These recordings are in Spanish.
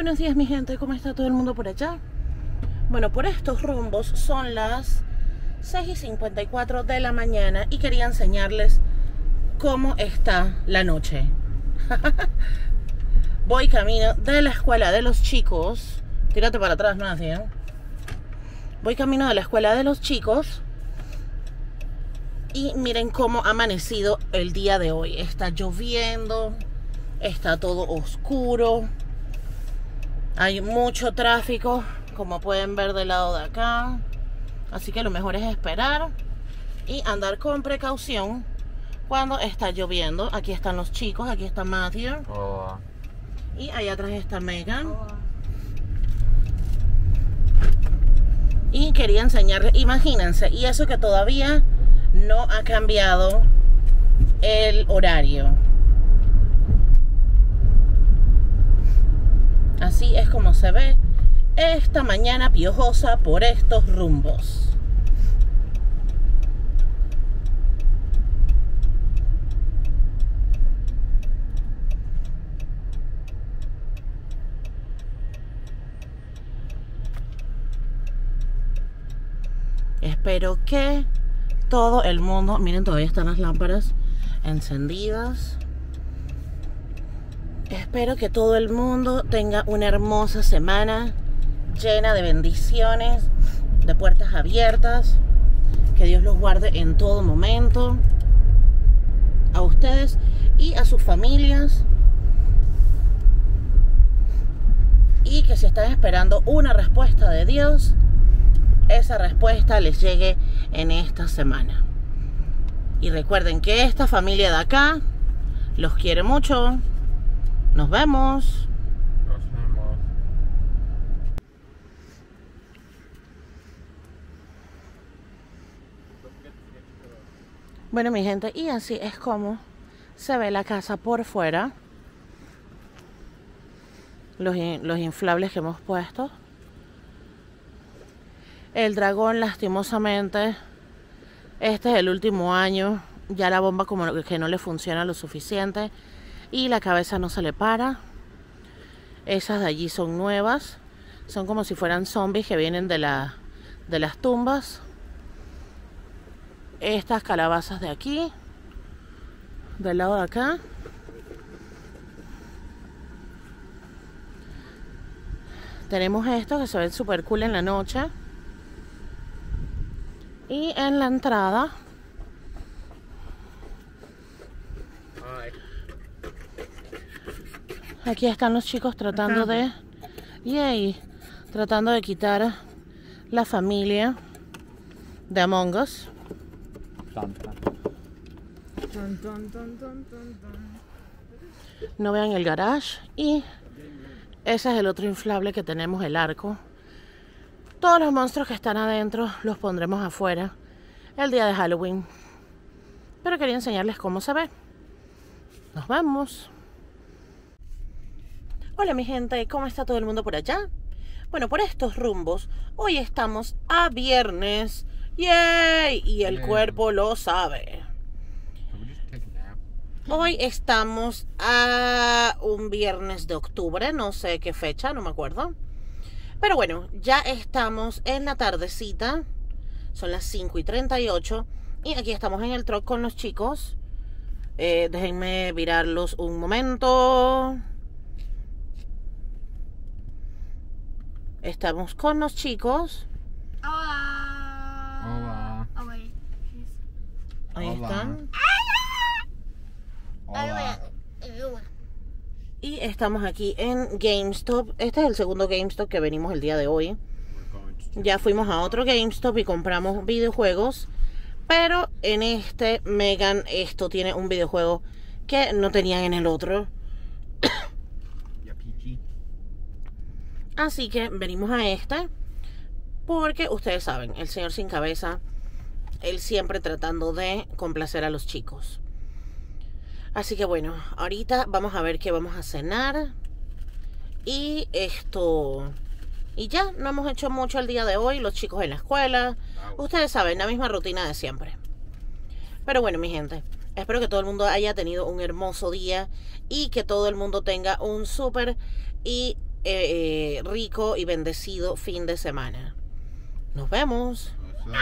Buenos días mi gente, ¿cómo está todo el mundo por allá? Bueno, por estos rumbos son las 6:54 de la mañana y quería enseñarles cómo está la noche. Voy camino de la escuela de los chicos. Tírate para atrás, nadie, ¿eh? Voy camino de la escuela de los chicos. Y miren cómo ha amanecido el día de hoy. Está lloviendo, está todo oscuro. Hay mucho tráfico, como pueden ver del lado de acá. Así que lo mejor es esperar y andar con precaución cuando está lloviendo. Aquí están los chicos, aquí está Matthew. Hola. Y allá atrás está Megan. Hola. Y quería enseñarles, imagínense, y eso que todavía no ha cambiado el horario. Así es como se ve esta mañana piojosa por estos rumbos. Espero que todo el mundo, miren, todavía están las lámparas encendidas. Espero que todo el mundo tenga una hermosa semana llena de bendiciones, de puertas abiertas. Que Dios los guarde en todo momento. A ustedes y a sus familias. Y que si están esperando una respuesta de Dios, esa respuesta les llegue en esta semana. Y recuerden que esta familia de acá los quiere mucho. Nos vemos. Nos vemos. Bueno, mi gente, y así es como se ve la casa por fuera. Los inflables que hemos puesto. El dragón, lastimosamente, este es el último año. Ya la bomba como que no le funciona lo suficiente. Y la cabeza no se le para. Esas de allí son nuevas. Son como si fueran zombies que vienen de las tumbas. Estas calabazas de aquí. Del lado de acá. Tenemos estos que se ven super cool en la noche. Y en la entrada aquí están los chicos tratando de tratando de quitar la familia de Among Us. No vean el garage. Y ese es el otro inflable que tenemos, el arco. Todos los monstruos que están adentro los pondremos afuera el día de Halloween. Pero quería enseñarles cómo se ve. Nos vemos. Hola mi gente, ¿cómo está todo el mundo por allá? Bueno, por estos rumbos, hoy estamos a viernes. ¡Yay! Y el cuerpo lo sabe. Hoy estamos a un viernes de octubre, no sé qué fecha, no me acuerdo. Pero bueno, ya estamos en la tardecita. Son las 5:38. Y aquí estamos en el truck con los chicos. Déjenme virarlos un momento. Estamos con los chicos. Hola. Hola. Oh, wait. Ahí Hola. están. Hola. Y estamos aquí en GameStop. Este es el segundo GameStop que venimos el día de hoy. Ya fuimos a otro GameStop y compramos videojuegos. Pero en este, Megan, esto tiene un videojuego que no tenían en el otro. Así que venimos a este. Porque ustedes saben, el señor sin cabeza, él siempre tratando de complacer a los chicos. Así que bueno, ahorita vamos a ver qué vamos a cenar. Y esto... Y ya, no hemos hecho mucho el día de hoy. Los chicos en la escuela. Ustedes saben, la misma rutina de siempre. Pero bueno, mi gente, espero que todo el mundo haya tenido un hermoso día. Y que todo el mundo tenga un súper y rico y bendecido fin de semana. Nos vemos.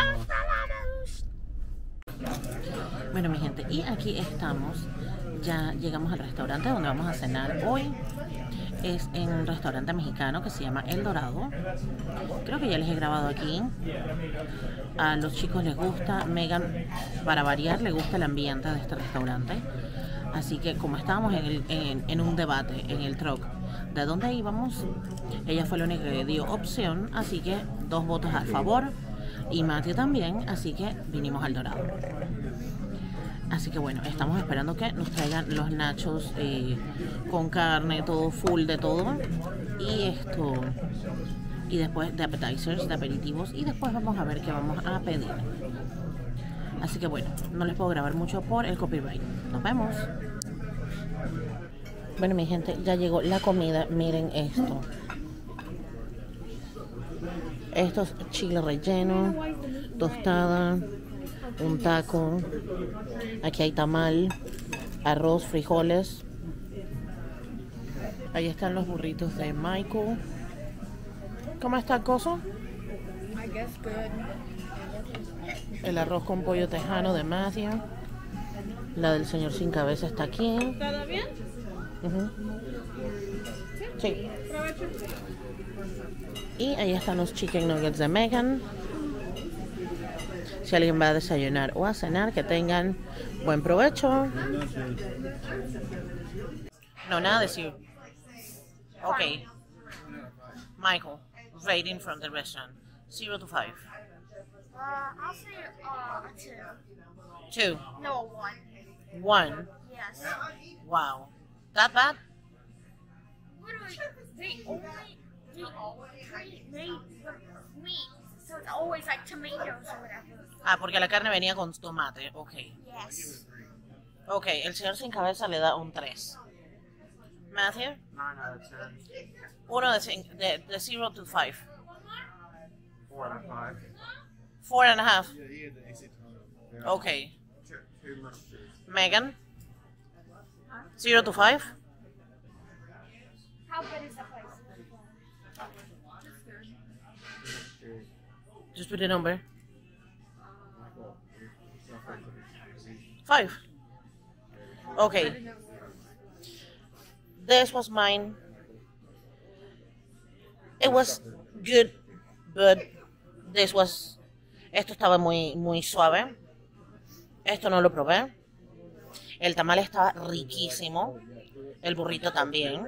Bueno, mi gente, y aquí estamos. Ya llegamos al restaurante donde vamos a cenar hoy. Es en un restaurante mexicano que se llama El Dorado. Creo que ya les he grabado aquí. A los chicos les gusta. Megan, para variar, le gusta el ambiente de este restaurante. Así que como estábamos en un debate en el truck de dónde íbamos, ella fue la única que dio opción. Así que 2 votos a favor. Y Matthew también. Así que vinimos al Dorado. Así que bueno, estamos esperando que nos traigan los nachos con carne, todo full de todo. Y después de appetizers, de aperitivos. Y después vamos a ver qué vamos a pedir. Así que bueno, no les puedo grabar mucho por el copyright. Nos vemos. Bueno, mi gente, ya llegó la comida. Miren esto. Esto es chile relleno, tostada, un taco. Aquí hay tamal, arroz, frijoles. Ahí están los burritos de Michael. ¿Cómo está el coso? El arroz con pollo tejano de Matthew. La del señor sin cabeza está aquí. ¿Todo bien? Sí. Y ahí están los chicken nuggets de Megan. Si alguien va a desayunar o a cenar, que tengan buen provecho. No, nada de decir. Ok. Michael, rating from the restaurant. 0 to 5. I'll say a 2. 2. No, 1. 1. Yes. Wow. That bad? Literally, they made the meat, so it's always like tomatoes or whatever. Ah, porque la carne venía con tomate. Ok. Yes. Ok, el señor sin cabeza le da un 3. Matthew? 9 out of 10. 1 de 0 to 5. 4 out of 5. 4 and a half. Yeah. Okay. Too much juice. Megan? 0 to 5? How good is the place? Just put a number. 5. Okay. This was mine. It was good, but esto estaba muy suave. Esto no lo probé. El tamal estaba riquísimo. El burrito también.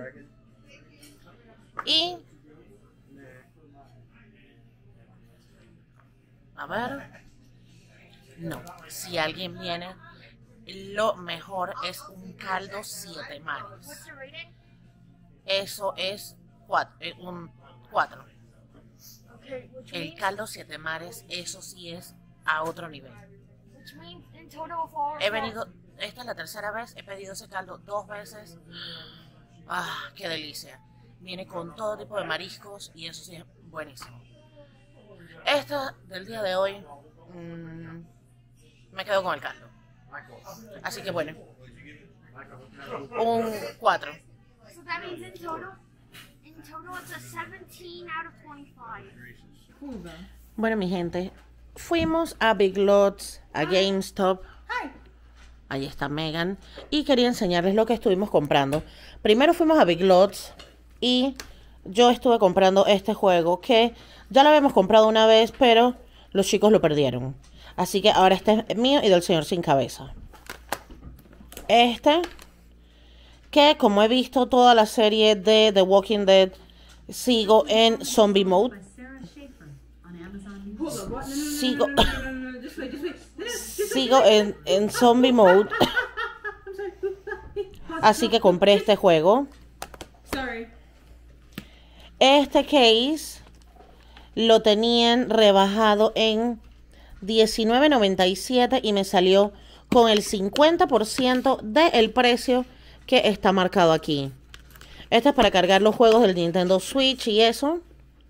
Y a ver. No, si alguien viene, lo mejor es un caldo 7 mares. What's the rating? Eso es un 4. Okay, which El means, caldo 7 mares, eso sí es a otro nivel. which means in total 4. He venido, esta es la tercera vez, he pedido ese caldo 2 veces. Ah, qué delicia. Viene con todo tipo de mariscos y eso sí es buenísimo. Esta del día de hoy, me quedo con el caldo. Así que bueno, un 4. So that means in total it's a 17 out of 25. Bueno, mi gente, fuimos a Big Lots, a GameStop. Ahí está Megan. Y quería enseñarles lo que estuvimos comprando. Primero fuimos a Big Lots y yo estuve comprando este juego que ya lo habíamos comprado una vez, pero los chicos lo perdieron. Así que ahora este es mío y del señor sin cabeza. Este, que como he visto toda la serie de The Walking Dead, sigo en Zombie Mode. Sigo en Zombie Mode. Así que compré este juego. Este case lo tenían rebajado en $19.97 y me salió con el 50% del precio que está marcado aquí. Este es para cargar los juegos del Nintendo Switch y eso.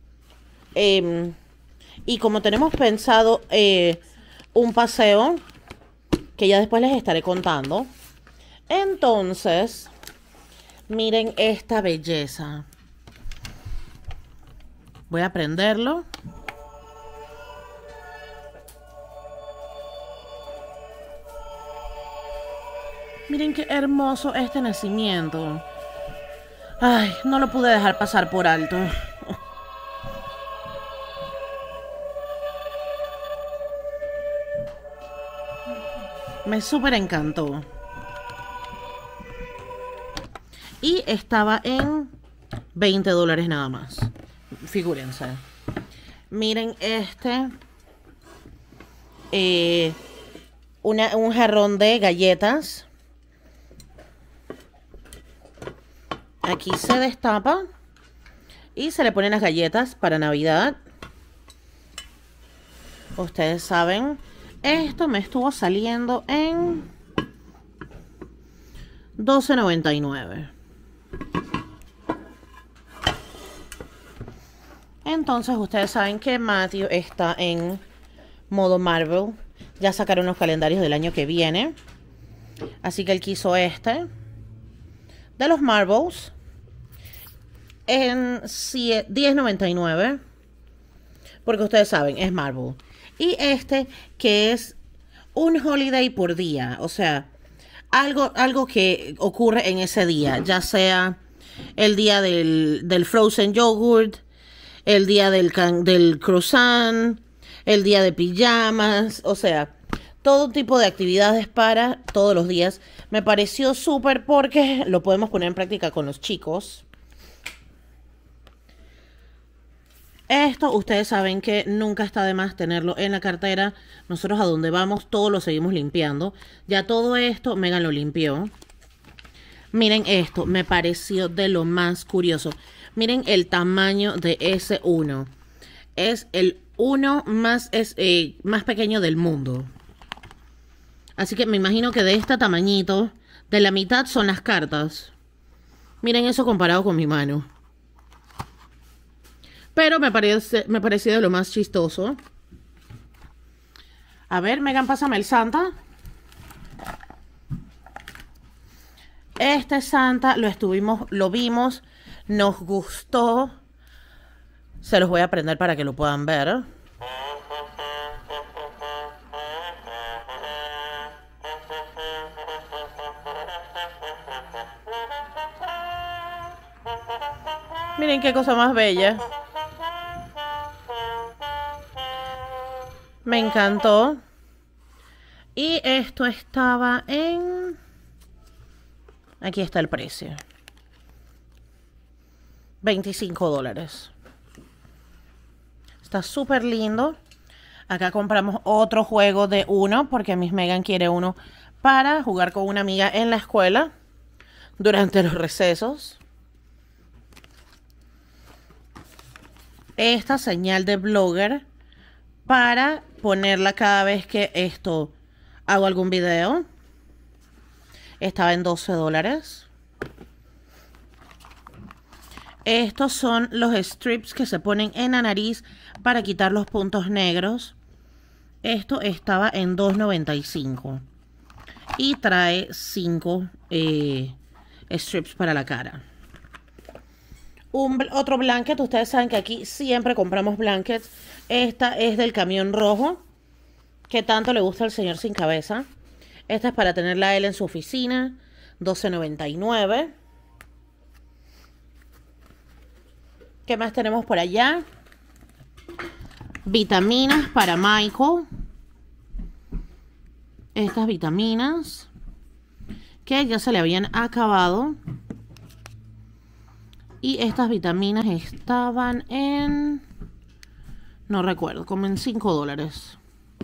Y como tenemos pensado un paseo, que ya después les estaré contando. Entonces, miren esta belleza. Voy a prenderlo. Miren qué hermoso este nacimiento. Ay, no lo pude dejar pasar por alto. Me súper encantó. Y estaba en $20 nada más. Figúrense. Miren este. Un jarrón de galletas. Aquí se destapa. Y se le ponen las galletas para Navidad. Ustedes saben. Esto me estuvo saliendo en $12.99. Entonces ustedes saben que Matthew está en modo Marvel. Ya sacaron los calendarios del año que viene. Así que él quiso este. De los Marvels. En $10.99. Porque ustedes saben, es Marvel. Y este que es un holiday por día. O sea, algo que ocurre en ese día. Ya sea el día del frozen yogurt. El día del croissant. El día de pijamas. O sea, todo tipo de actividades para todos los días. Me pareció súper porque lo podemos poner en práctica con los chicos. Esto, ustedes saben que nunca está de más tenerlo en la cartera. Nosotros a donde vamos, todo lo seguimos limpiando. Ya todo esto, Megan lo limpió. Miren esto, me pareció de lo más curioso. Miren el tamaño de ese uno. Es el uno más pequeño del mundo. Así que me imagino que de este tamañito, de la mitad son las cartas. Miren eso comparado con mi mano. Pero me pareció de lo más chistoso. A ver, Megan, pásame el Santa. Este Santa lo vimos, nos gustó. Se los voy a prender para que lo puedan ver. Miren qué cosa más bella. Me encantó. Y esto estaba en... Aquí está el precio. $25. Está súper lindo. Acá compramos otro juego de uno porque Miss Megan quiere uno para jugar con una amiga en la escuela durante los recesos. Esta señal de blogger para ponerla cada vez que hago algún video. Estaba en $12. Estos son los strips que se ponen en la nariz para quitar los puntos negros. Esto estaba en $2.95. Y trae 5 strips para la cara. Otro blanket. Ustedes saben que aquí siempre compramos blankets. Esta es del camión rojo, que tanto le gusta al señor sin cabeza. Esta es para tenerla a él en su oficina. $12.99. ¿Qué más tenemos por allá? Vitaminas para Michael. Estas vitaminas que ya se le habían acabado. Y estas vitaminas estaban en... No recuerdo, como en $5.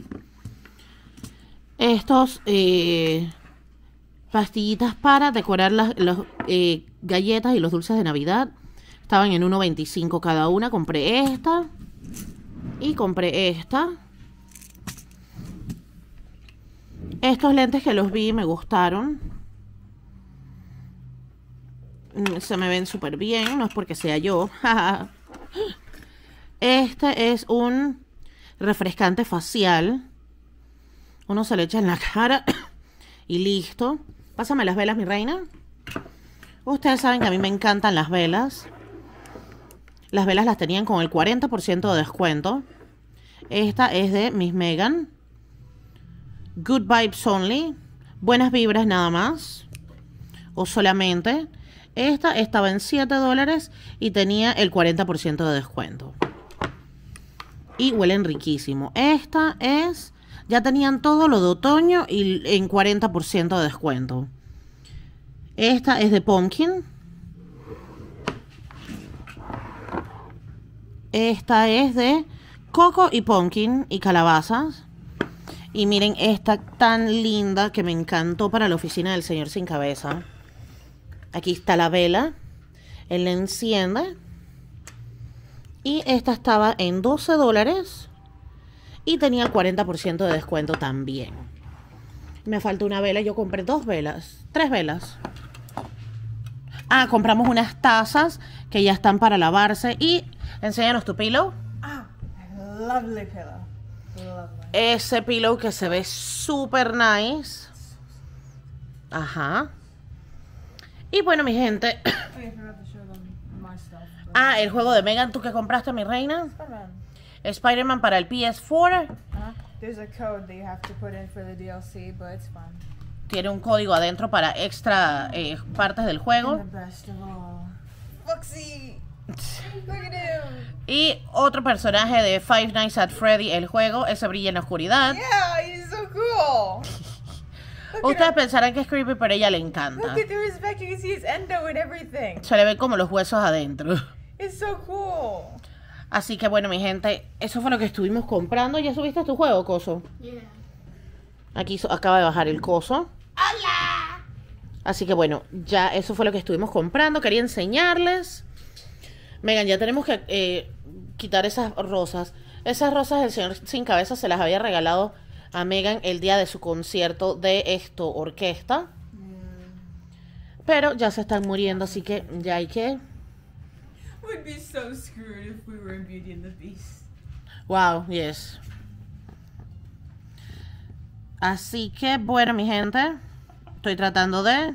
Estos pastillitas para decorar las galletas y los dulces de Navidad. Estaban en $1.25 cada una. Compré esta. Y compré esta. Estos lentes que los vi me gustaron. Se me ven súper bien. No es porque sea yo. Este es un refrescante facial. Uno se le echa en la cara. Y listo. Pásame las velas, mi reina. Ustedes saben que a mí me encantan las velas. Las velas las tenían con el 40% de descuento. Esta es de Miss Megan. Good vibes only. Buenas vibras nada más. O solamente. Esta estaba en $7 y tenía el 40% de descuento. Y huelen riquísimo. Esta es... Ya tenían todo lo de otoño y en 40% de descuento. Esta es de Pumpkin. Esta es de coco y pumpkin y calabazas. Y miren esta tan linda que me encantó para la oficina del señor sin cabeza. Aquí está la vela. Él la enciende. Y esta estaba en $12. Y tenía el 40% de descuento también. Me falta una vela. Yo compré 2 velas. 3 velas. Ah, compramos unas tazas que ya están para lavarse. Y enséñanos tu pillow. Oh, lovely pillow. Lovely. Ese pillow que se ve súper nice. Ajá. Y bueno, mi gente. Oh, you forgot to show them my stuff. Ah, el juego de Megan, ¿tú que compraste, mi reina? Spider-Man. Spider-Man para el PS4. There's a code that you have to put in for the DLC, but it's fun. Tiene un código adentro para extra partes del juego. And the best of all, Foxy. Look at him. Y otro personaje de Five Nights at Freddy, el juego. Ese brilla en la oscuridad. Yeah, he's so cool. Ustedes pensarán que es creepy, pero a ella le encanta. Look at through his back, you can see his endo and everything. Se le ven como los huesos adentro. It's so cool. Así que bueno, mi gente, eso fue lo que estuvimos comprando. ¿Ya subiste tu juego, Coso? Yeah. Aquí acaba de bajar el Coso. Hola. Así que bueno, ya eso fue lo que estuvimos comprando. Quería enseñarles. Megan, ya tenemos que quitar esas rosas. Esas rosas el señor sin cabeza se las había regalado a Megan el día de su concierto de orquesta. Pero ya se están muriendo, así que ya hay que... We'd be so screwed if we were in Beauty and the Beast. Wow, yes. Así que bueno, mi gente, estoy tratando de...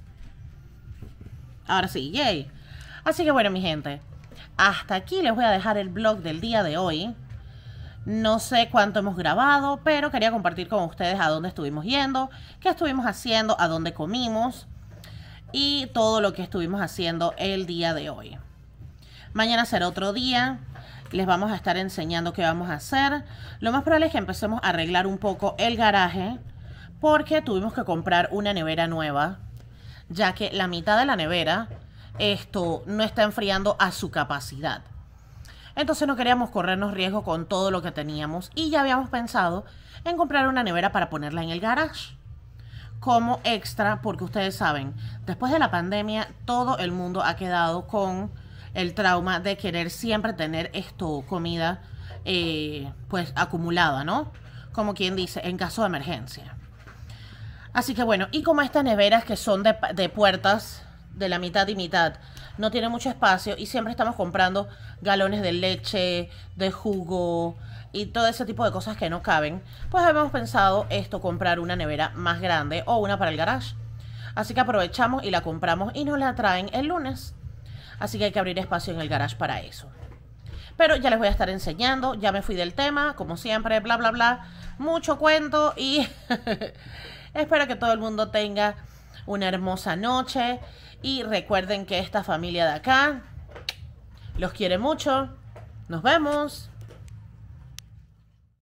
Ahora sí, yay. Así que bueno, mi gente, hasta aquí les voy a dejar el vlog del día de hoy. No sé cuánto hemos grabado, pero quería compartir con ustedes a dónde estuvimos yendo, qué estuvimos haciendo, a dónde comimos y todo lo que estuvimos haciendo el día de hoy. Mañana será otro día. Les vamos a estar enseñando qué vamos a hacer. Lo más probable es que empecemos a arreglar un poco el garaje, porque tuvimos que comprar una nevera nueva, ya que la mitad de la nevera no está enfriando a su capacidad. Entonces no queríamos corrernos riesgo con todo lo que teníamos y ya habíamos pensado en comprar una nevera para ponerla en el garage como extra, porque ustedes saben, después de la pandemia todo el mundo ha quedado con el trauma de querer siempre tener comida pues acumulada, ¿no? Como quien dice, en caso de emergencia. Así que bueno, y como estas neveras que son de puertas de la mitad y mitad, no tiene mucho espacio y siempre estamos comprando galones de leche, de jugo y todo ese tipo de cosas que no caben, pues habíamos pensado comprar una nevera más grande o una para el garage. Así que aprovechamos y la compramos y nos la traen el lunes. Así que hay que abrir espacio en el garage para eso. Pero ya les voy a estar enseñando. Ya me fui del tema, como siempre, bla, bla, bla. Mucho cuento y espero que todo el mundo tenga una hermosa noche. Y recuerden que esta familia de acá los quiere mucho. Nos vemos.